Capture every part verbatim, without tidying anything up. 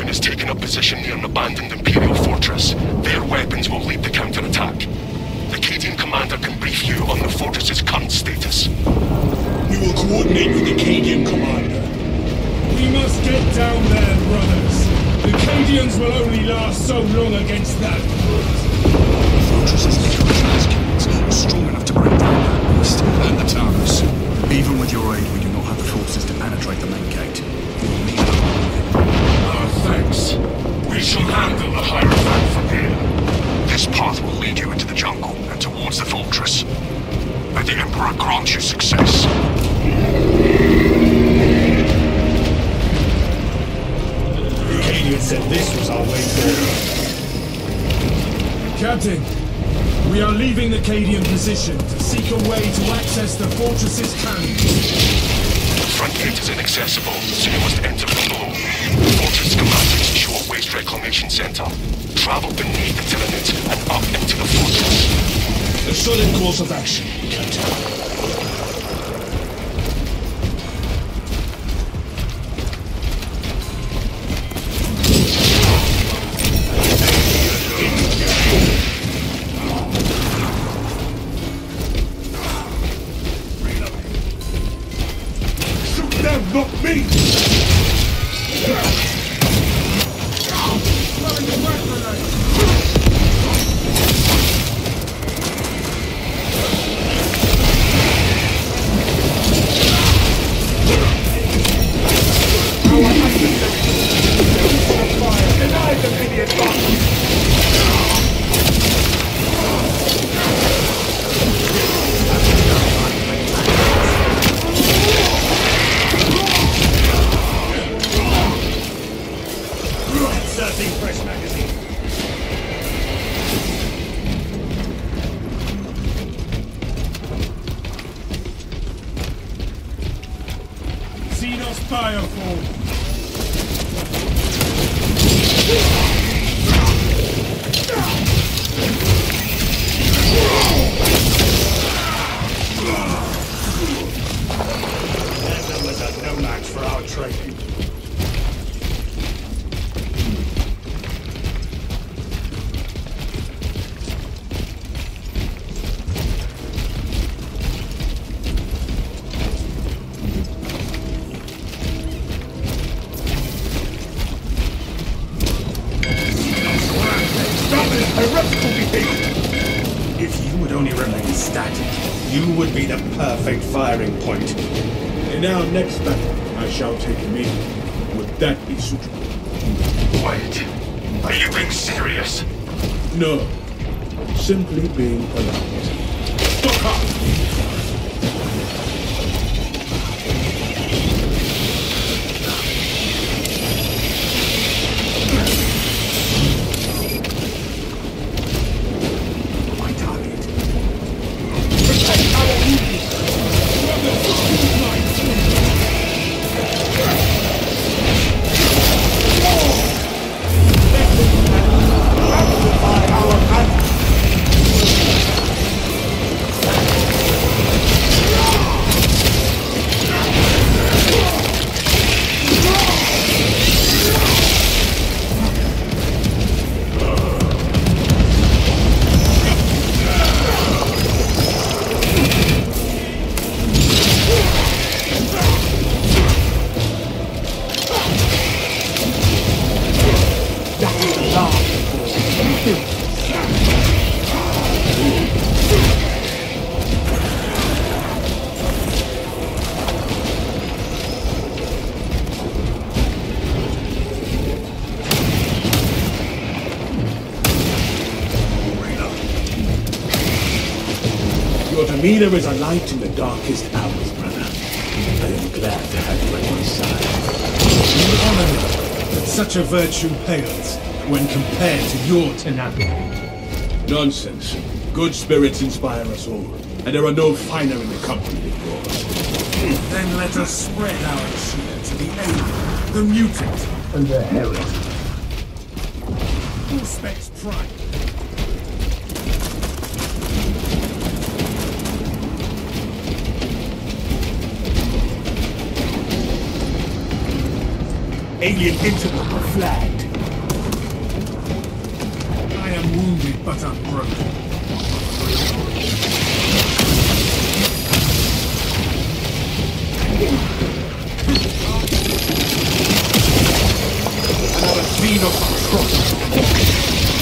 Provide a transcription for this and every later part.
has taken up position near an abandoned Imperial fortress. Their weapons will lead the counterattack. The Cadian commander can brief you on the fortress's current status. We will coordinate with the Cadian commander. We must get down there, brothers. The Cadians will only last so long against that brute. The fortress's military skills are strong enough to break down that beast and the towers. Even with your aid, we do not have the forces to penetrate the main gate. We will need Our thanks. We shall handle the Hierophant from here. This path will lead you into the jungle and towards the fortress. May the Emperor grant you success. The Cadian said this was our way forward. Captain, we are leaving the Cadian position to seek a way to access the fortress's cannons. The front gate is inaccessible, so you must enter from below. The fortress commands a short waste reclamation center. Travel beneath the Tyranid and up into the fortress. a solid course of action, Captain. Not me! If you would only remain static, you would be the perfect firing point. In our next battle, I shall take him in. Would that be suitable? Wait, are you being serious? No, simply being polite. Stop up! Your demeanor is a light in the darkest hours, brother. I am glad to have you at my side. You honor me, but such a virtue pales when compared to your tenacity. Nonsense. Good spirits inspire us all, and there are no finer in the company than yours. Then let us spread our cheer to the alien, the mutant, and the heretic. Auspex Prime. Alien interloper flagged. I am wounded but unbroken. Another scene of atrocity.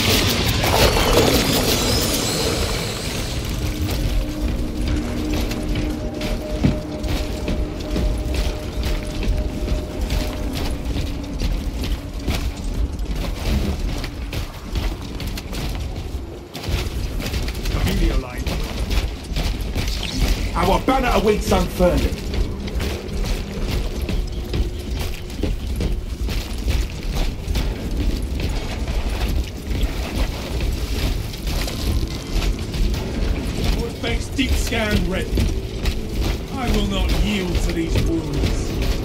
Our banner awaits unfurling. Force deep scan ready. I will not yield to these wounds.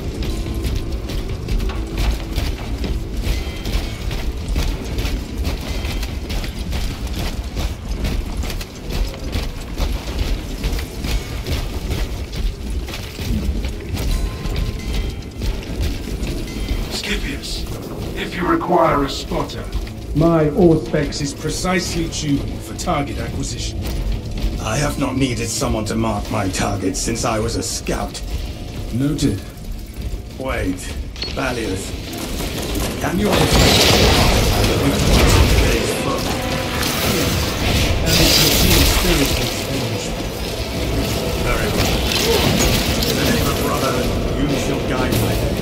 If you require a spotter. My Auspex is precisely tuned for target acquisition. I have not needed someone to mark my targets since I was a scout. Noted. Wait, Valius. Can you understand today's foot? And its concealed spirit extinguished. Very well. In the name of brotherhood, you shall guide my day.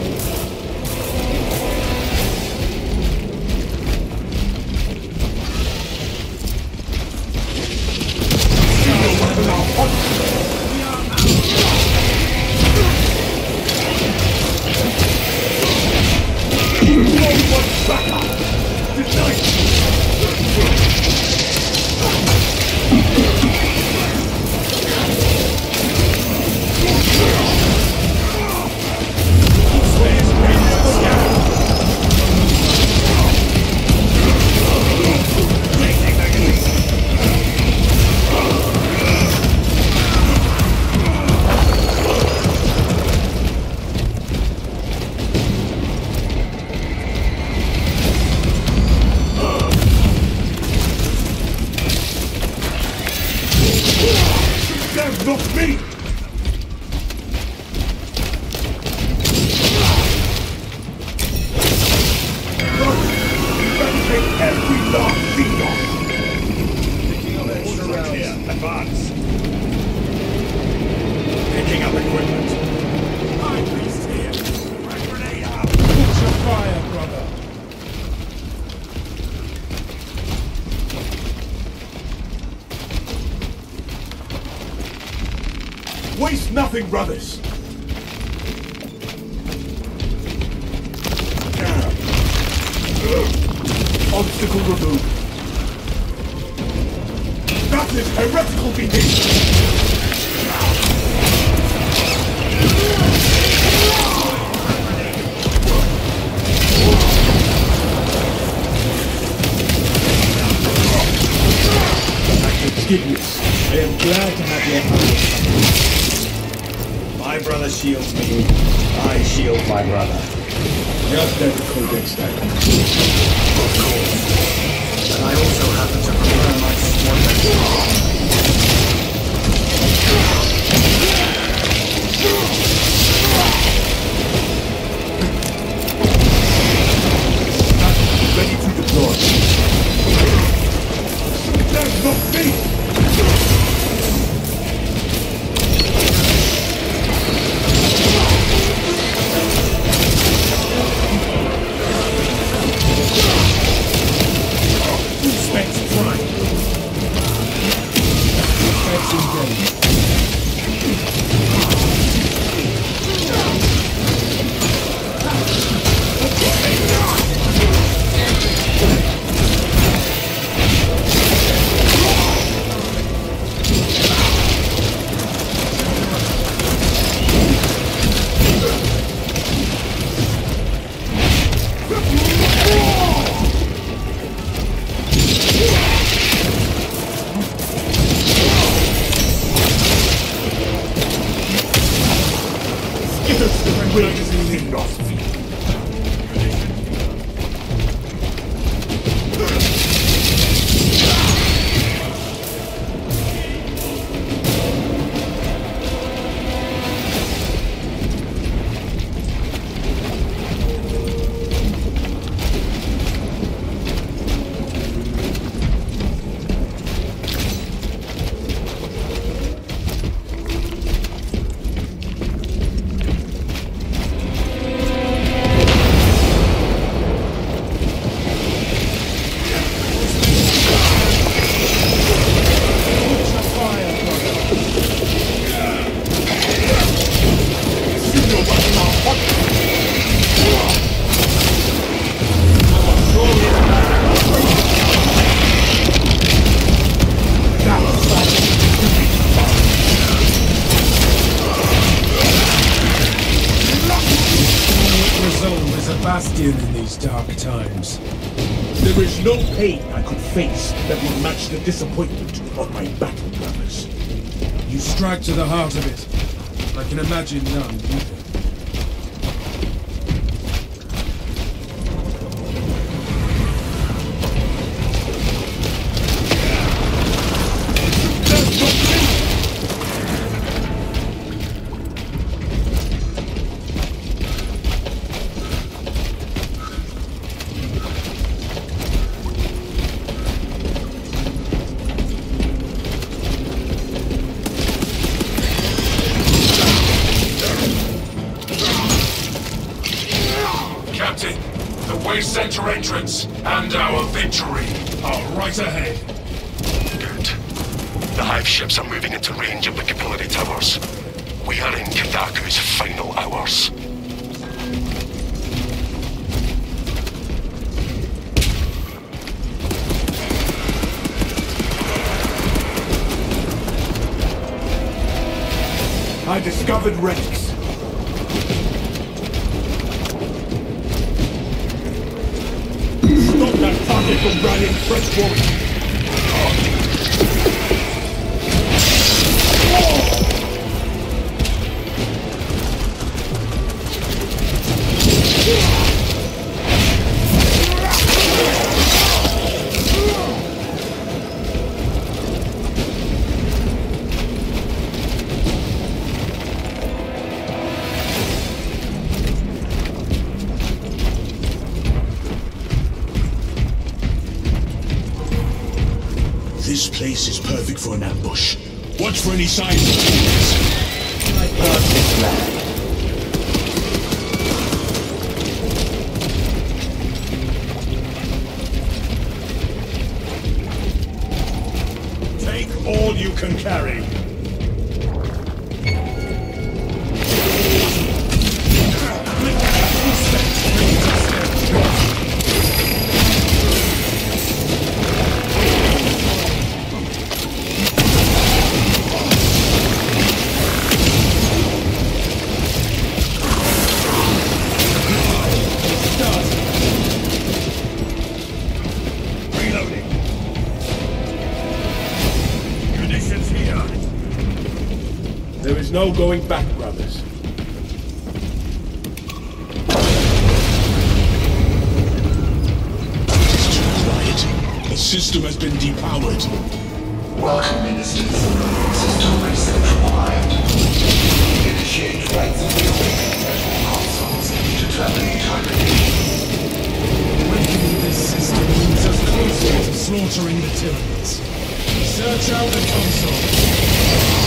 Not me! Take every last beat off! Order here, advance! Picking up equipment. High priest here! Frag grenade out! Put your fire, brother! Waste nothing, brothers! Obstacle removed. That is heretical behavior! Gideus, I am glad to have your help. My brother shields me. I shield my brother. Just let the codex stack. Of course. And I also happen to prefer my squad. Ready to deploy. That's not me! in these dark times. There is no pain I could face that would match the disappointment of my battle brothers. You strike to the heart of it. I can imagine none either. Center entrance and our victory are right ahead. Good. The Hive ships are moving into range of the Capillary Towers. We are in Kadaku's final hours. I discovered relics. Stop that target from riding fresh warriors! This place is perfect for an ambush. Watch for any signs of enemies. I pass this land. Take all you can carry. There is no going back, brothers. It's too quiet. The system has been depowered. Welcome, Ministers. System reset required. Initiate flights of the consoles to terminate hibernation. Breaking this system moves us closer to slaughtering the Tyranids. Search out the console.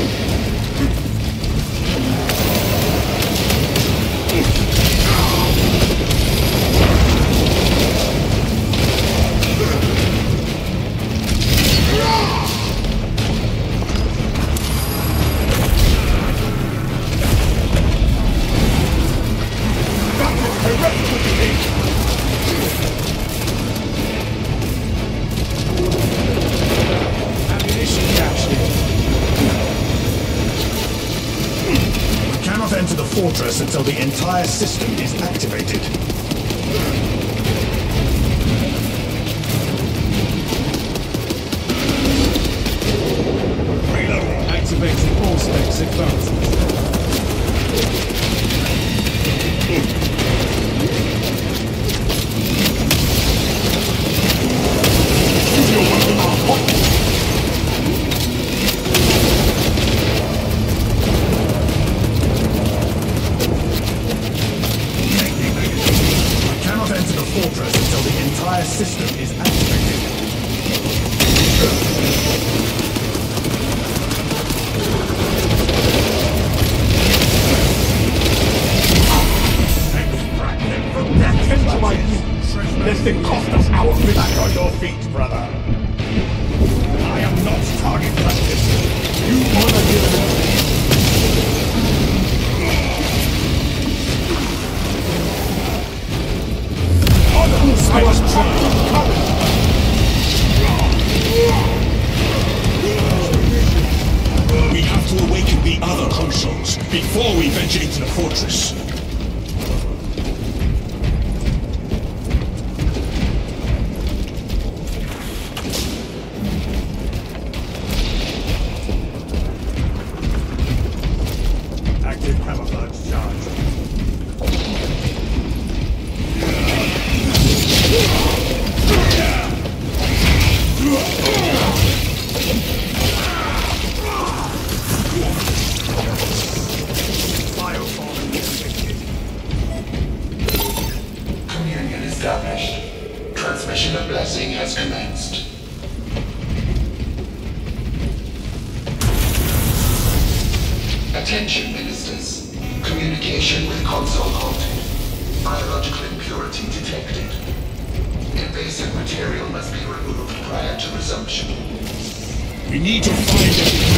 Enter the fortress until the entire system is activated. Reloading. Activating all specs advances. Fortress until the entire system is activated. Extract from death into my use, lest it cost us our feet. Back on your feet, brother. I am not target practice. You honor your I was trapped in cover. We have to awaken the other consoles before we venture into the fortress. established. Transmission of blessing has commenced. Attention, ministers. Communication with console halted. Biological impurity detected. Invasive material must be removed prior to resumption. We need to find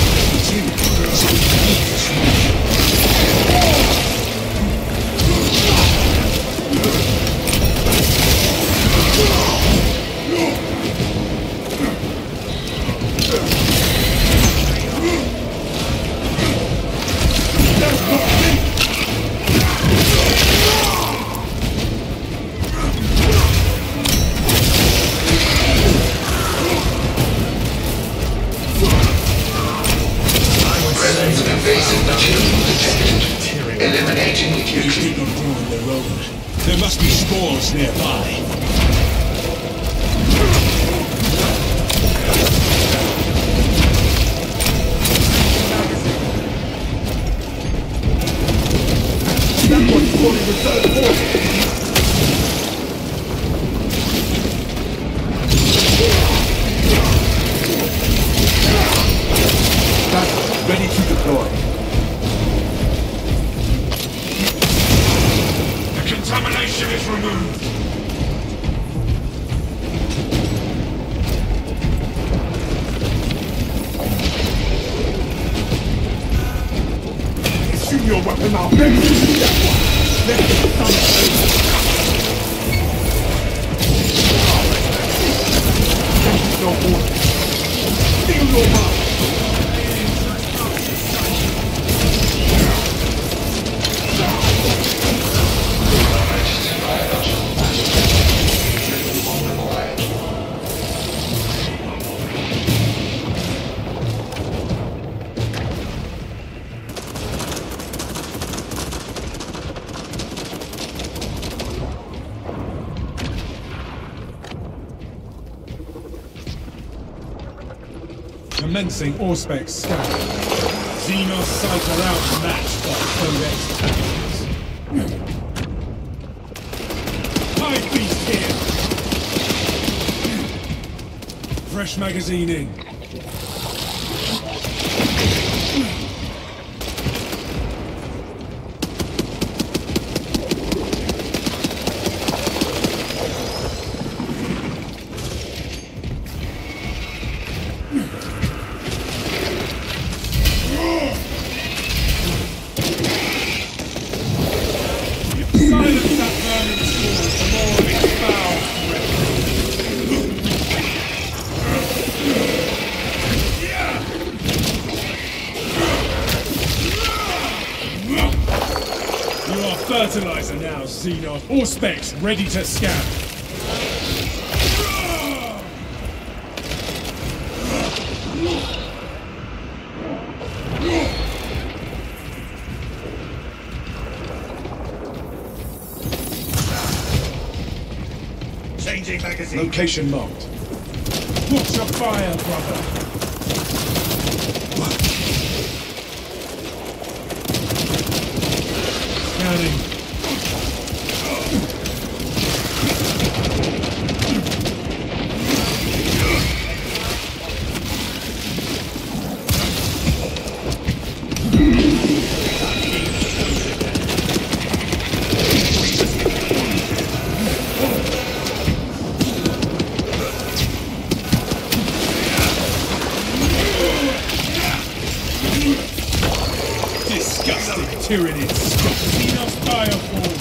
Presence of invasive material detected. Eliminating it. There must be spores nearby. That one's fully reserved for. That's ready to deploy. The contamination is removed. Assume your weapon, I'll beg you to do that one. Let the sun Thank you, no order. Feel your mind. Commencing Auspex scan. Xenos cycle out matched by Codex tactics. Hive beast here! Fresh magazine in. Silence that burning sword, the more of its foul breath. You are fertilizer now, Xenos. Auspex ready to scan. Changing magazine. Location marked. Watch your fire, brother. Scanning. Disgusting tyrannid stuff. Xenos bioform.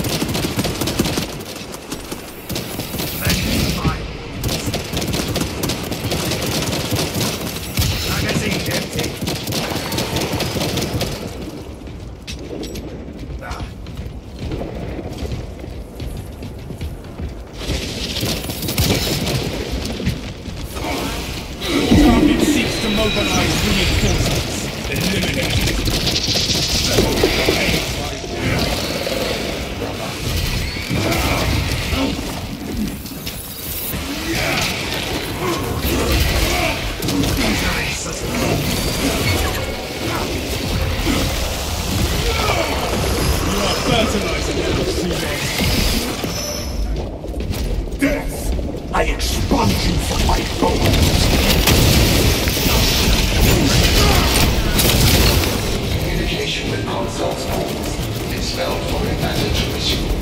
Magazine empty. Target seeks to mobilize reinforcements. Eliminate. You are fertilizer now, Xenos. I expunge you from my bones! Communication with consoles paused. Expelled foreign matter to resume.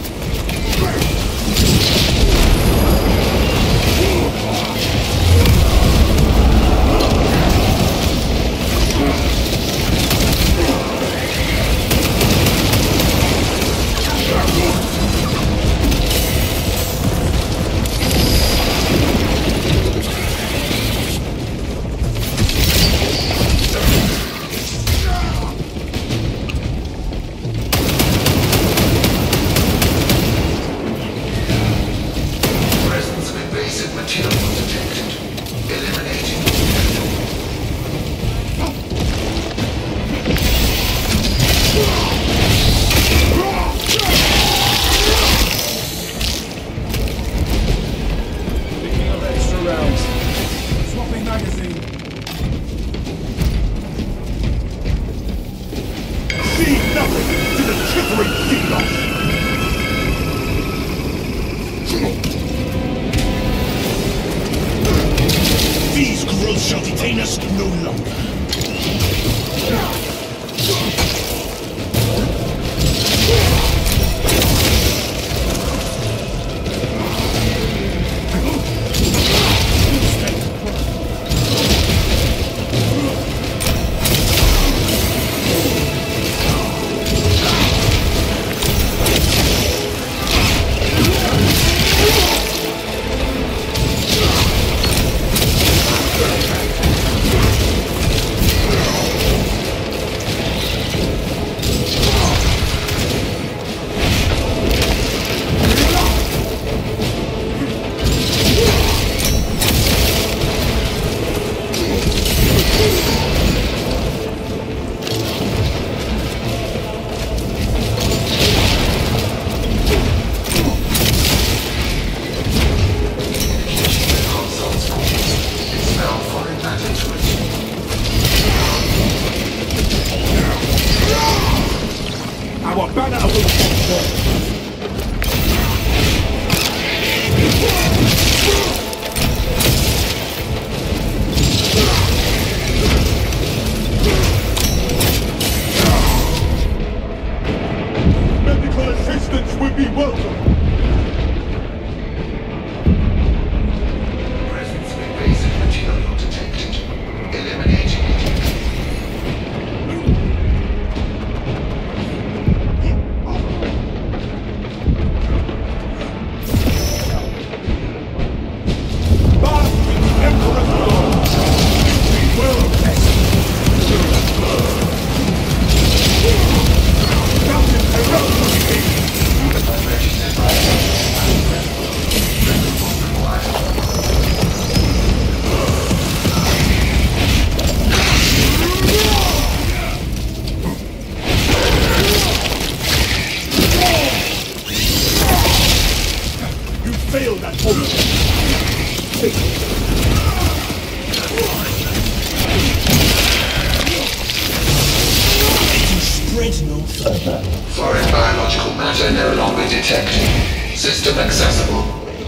Foreign biological matter no longer detected. System accessible.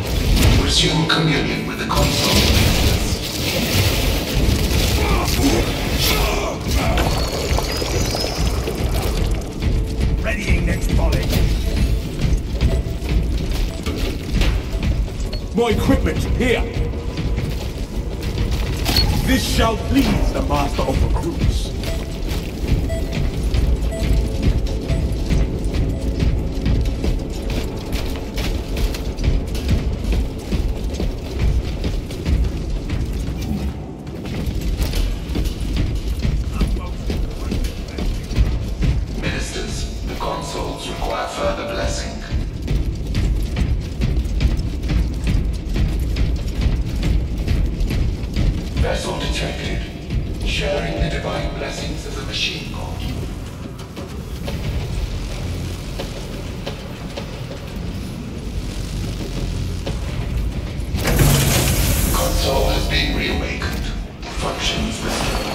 Resume communion with the console. Readying next volley. More equipment, here! This shall please the master of the cruise. Ministers, the consoles require further blessing. Vessel detected. Sharing the divine blessings of the machine god. Console has been reawakened. Functions restored.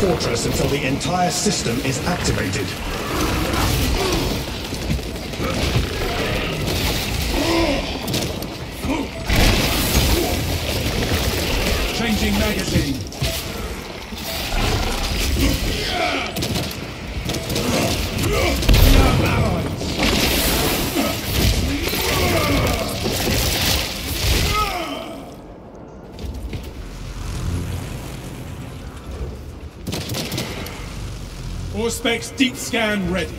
fortress until the entire system is activated. Changing magazine. Auspex deep scan ready.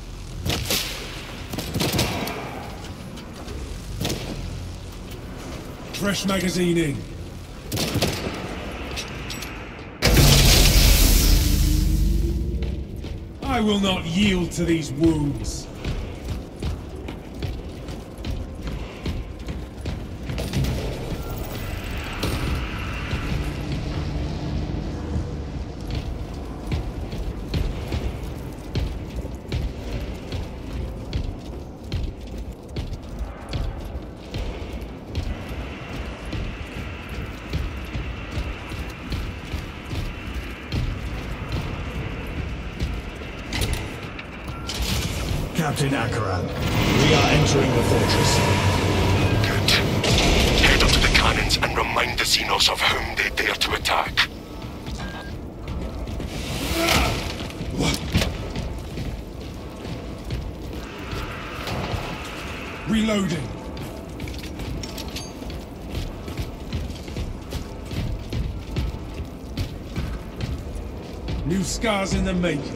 Fresh magazine in. I will not yield to these wounds. Captain Akaran, we are entering the fortress. Good. Head up to the cannons and remind the Xenos of whom they dare to attack. Reloading. New scars in the making.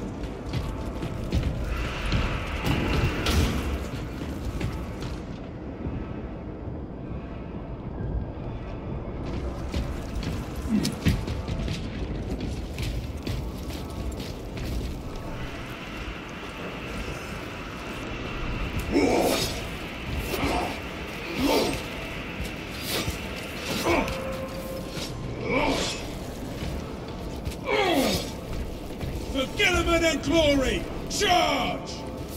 For Gilliman and glory, charge!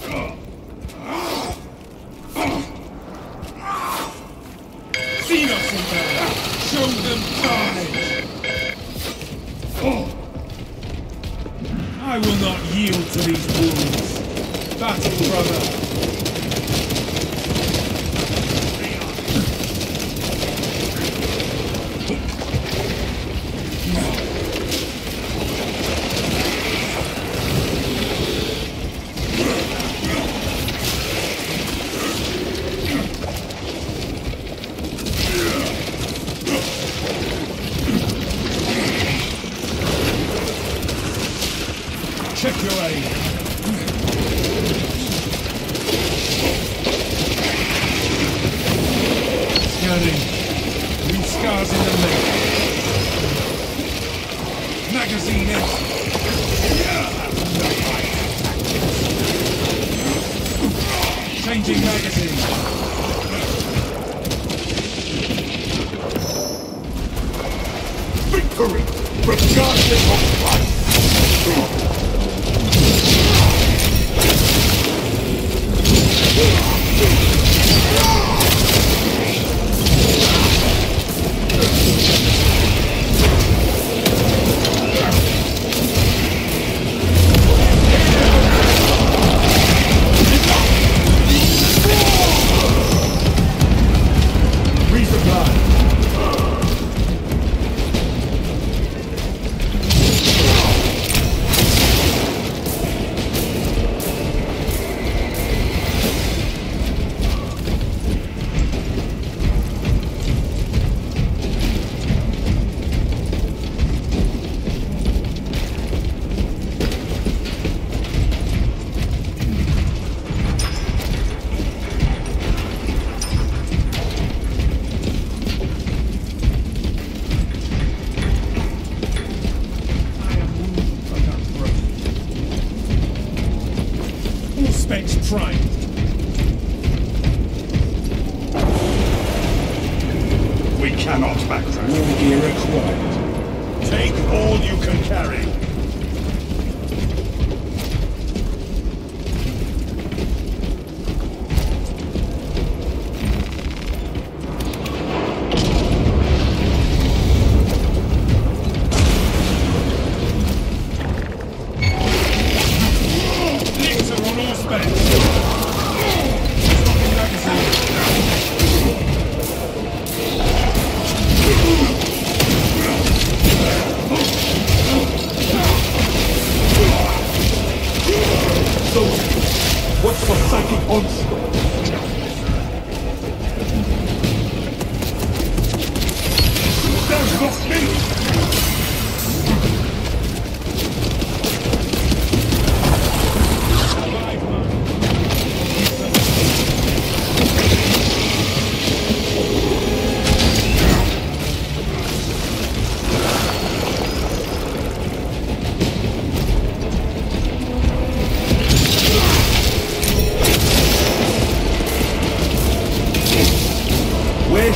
Xenos in there! Show them carnage! I will not yield to these wounds. Battle, brother! Check your aim. Scanning. New scars in the leg. Magazine in. Changing magazine. Victory, regardless of price! Auspex primed. We cannot backtrack. War gear acquired. Take all you can carry.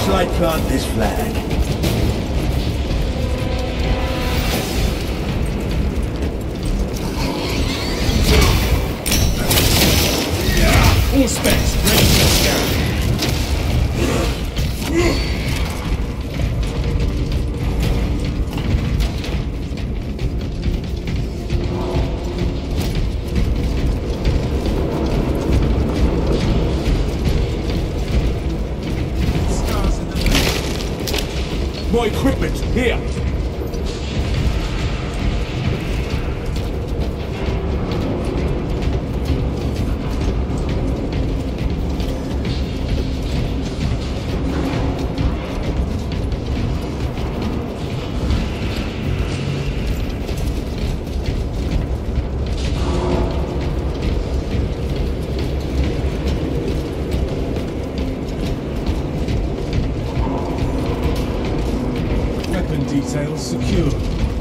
shall I plant this flag? All specs ready to scan. My equipment, here! Details secured.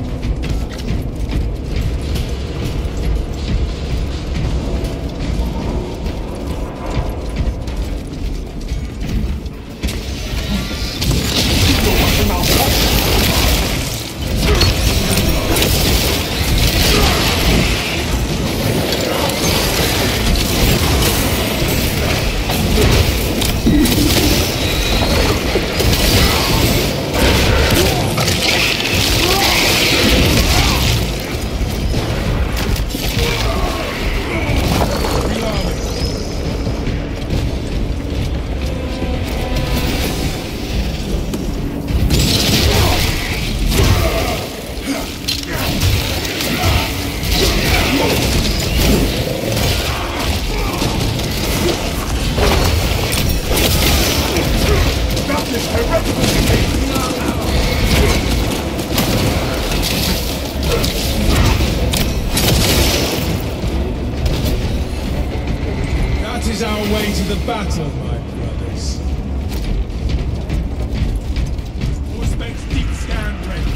That is our way to the battle, my brothers. All specs deep scan ready.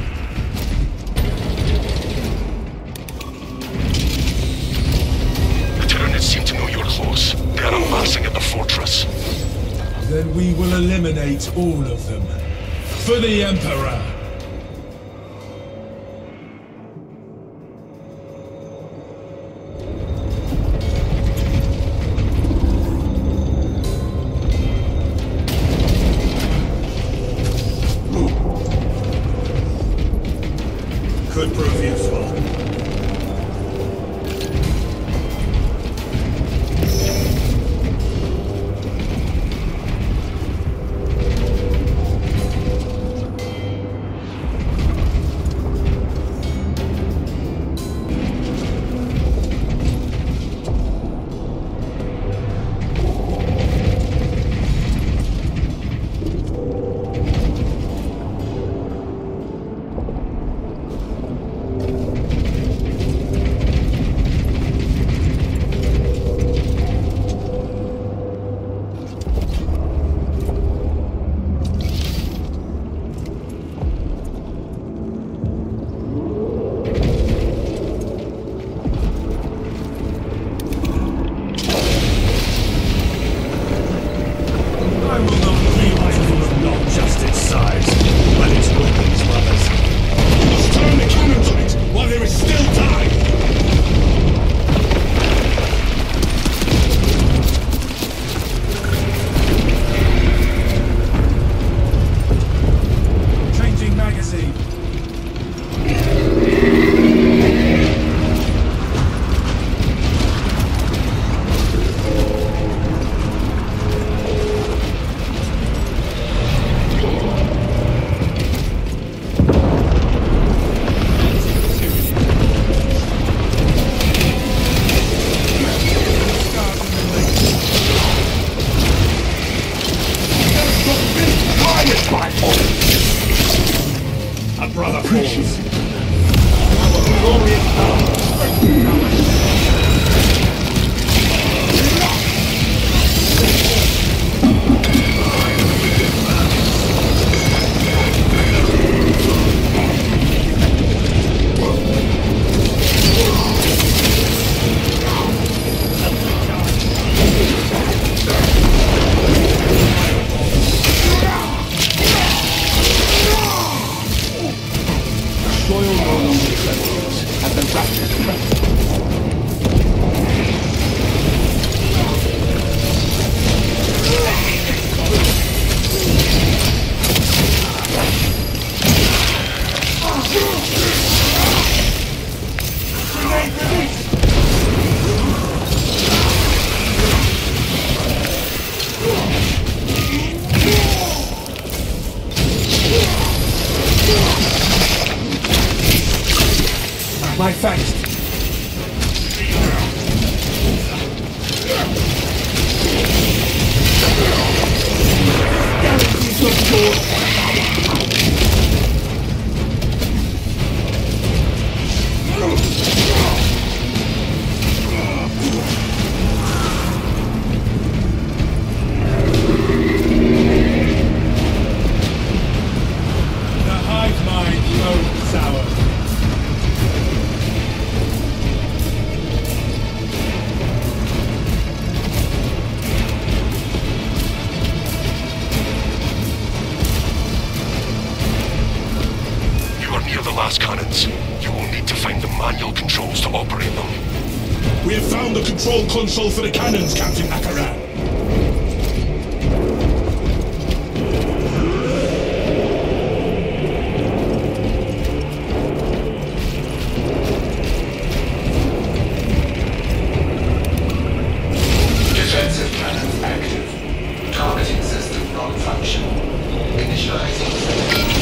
The Tyranids seem to know you're close. They are amassing at the fortress. Then we will eliminate all of them. For the Emperor! Could prove useful. my thanks. Guarantees of your cannons. You will need to find the manual controls to operate them. We have found the control console for the cannons, Captain Akaran. Defensive cannons active. Targeting system non-functional. Initializing.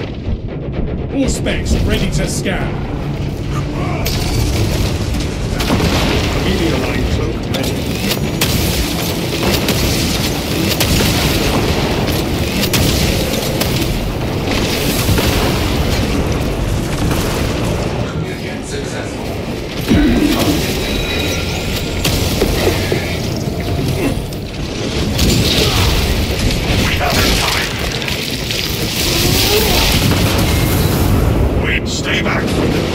All specs ready to scan. Align cloak ready. Communion successful. We have it coming. Wait, stay back from the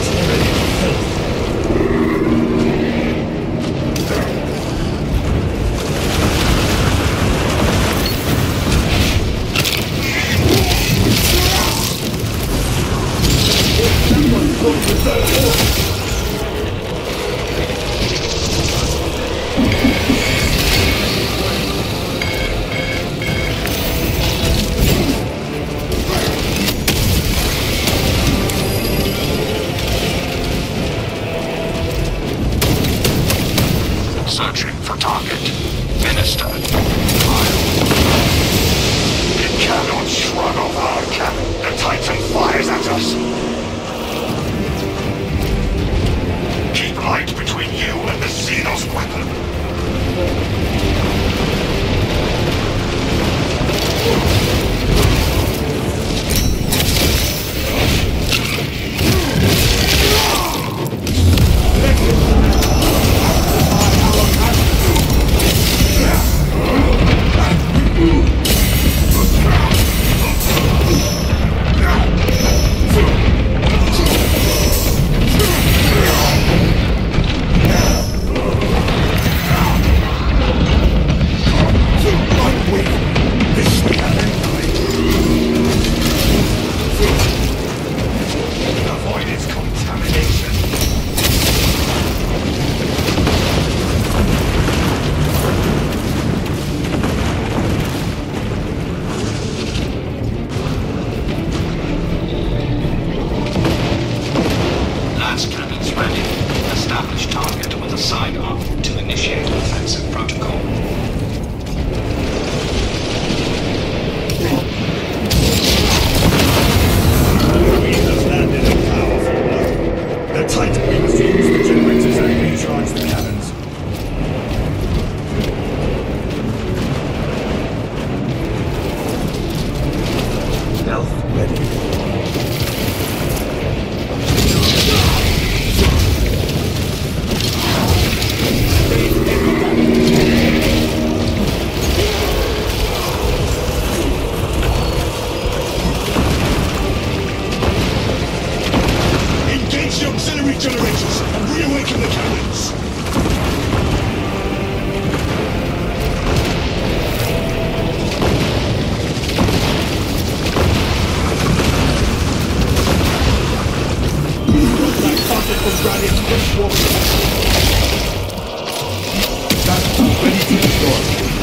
searching for target. Minister. It cannot shrug off our cannon. The Titan fires at us. Keep light between you and the Xenos weapon. Avoid its contamination. Lance cannons ready. Establish target with a sign-off to initiate offensive protocol. We have landed a powerful blow. The Titan wings to use the generators and recharge the cannons. Stealth ready. Engage the auxiliary generators and reawaken the cannons! That target was rallying to this water. That's ready to destroy.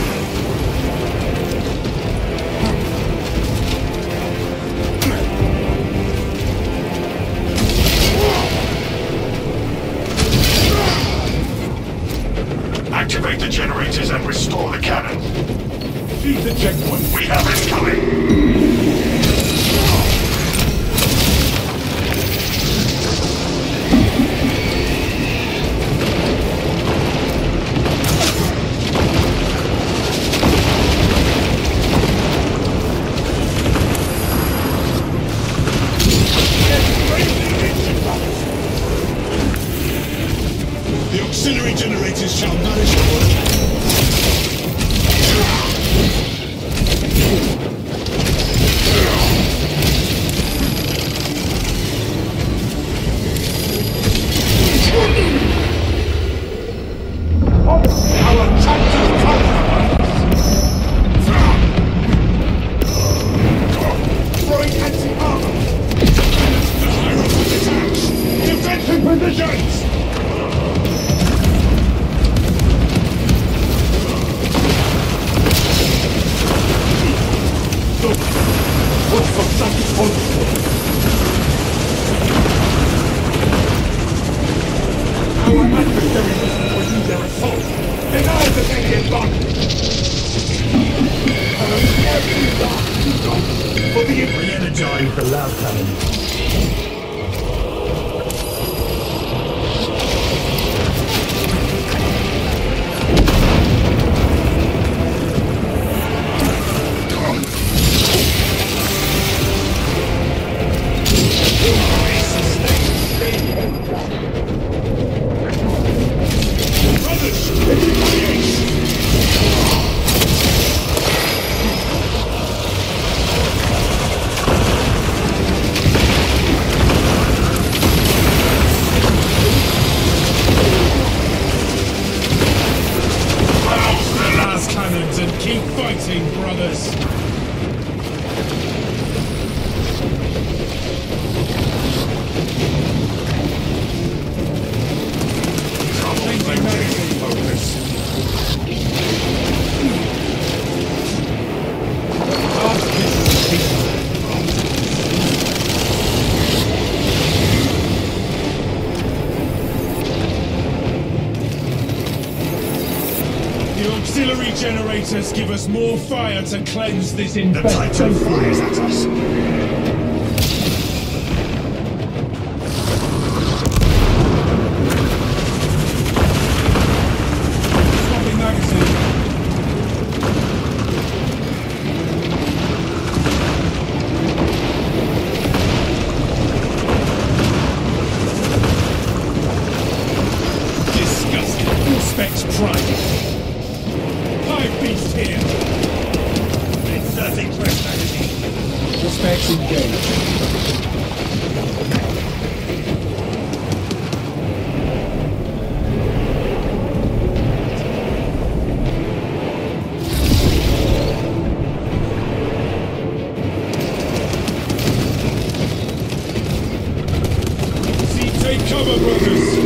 Activate the generators and restore the cannon. Feed the checkpoint. We have it coming. The auxiliary generators shall nourish our Our chapters come! Throwing anti-armor! The Hierophant attacks! Defensive positions! Look for Saki's host. Our adversaries will use their assault. Deny the Canadian advantage. For the re-energize the loud cannon. Let us give us more fire to cleanse this The infestation. Titan flies at us. Swapping magazine. Disgusting. All specs prime. Hive beast here. Inserting fresh magazine. All specs engaged. See, take cover, brothers!